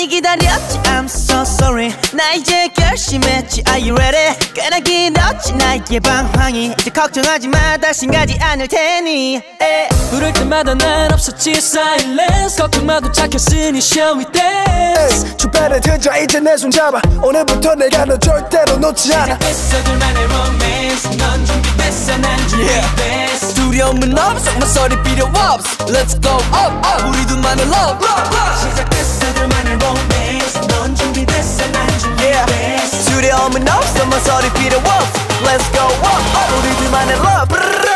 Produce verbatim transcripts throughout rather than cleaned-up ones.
기다렸지 I'm so sorry 나 이제 결심했지 Are you ready 꽤나 길었지 나에게 방황이 이제 걱정하지 마 다신 가지 않을 테니 에. 부를 때마다 난 없었지 silence 걱정마도 착했으니 shall we dance 주변에 들자 이제 내 손 잡아 오늘부터 내가 너 절대로 놓지 않아 시작했어 둘만의 romance 넌 준비됐어 난 준비됐어 두려움은 없어 모서리 필요 없어 Let's go up up 우리 둘만의 love 시작했어 둘만의 romance 넌 준비됐어 난 준비됐어 두려움은 없어 모서리 필요 없어 Let's go up up 우리 둘만의 love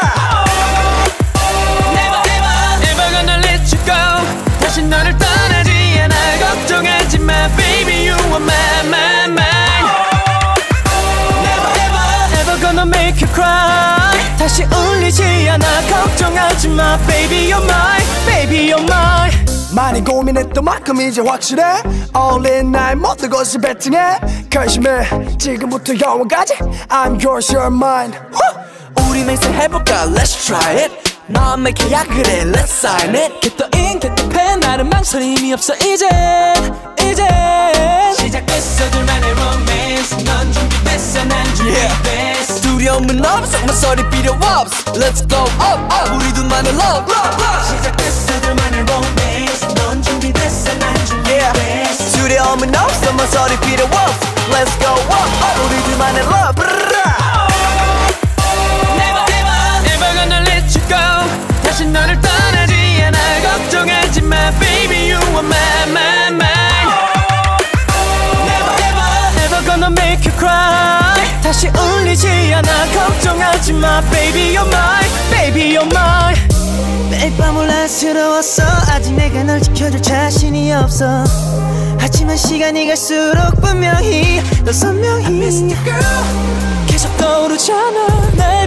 Never never never gonna let you go 다시 너를 떠나지 않아 걱정하지 마 baby you are my my mine Never ever ever gonna make you cry 다시 울리지 않아 걱정하지 마 baby you're mine baby you're mine 많이 고민했던 만큼 이제 확실해 All in 나의 모든 것을 베팅해 결심해 지금부터 영원까지 I'm yours you're mine 우리 맹세해볼까 Let's try it 너만 계약을 해 Let's sign it Get the ink get the pen 나는 망설임이 없어 이제 이제 시작됐어 둘만의 romance 넌 준비됐어 난 준비됐어 두려움은 없어 모서리 필요 없어 Let's go up up 우리 둘만의 love 시작됐어 둘만의 romance 넌 준비됐어 난 준비됐어 두려움은 없어 모서리 필요 없어 Let's go up up 우리 둘만의 love Never ever ever gonna let you go 다시 너를 떠나지 않아 걱정하지 마 baby you are my my mine Never ever ever gonna make you cry 다시 울리지 않아 걱정하지 마 baby you're mine baby you're mine 매일 밤 혼란스러웠어 아직 내가 널 지켜줄 자신이 없어 하지만 시간이 갈수록 분명히 더 선명히 I miss you girl 계속 떠오르잖아 내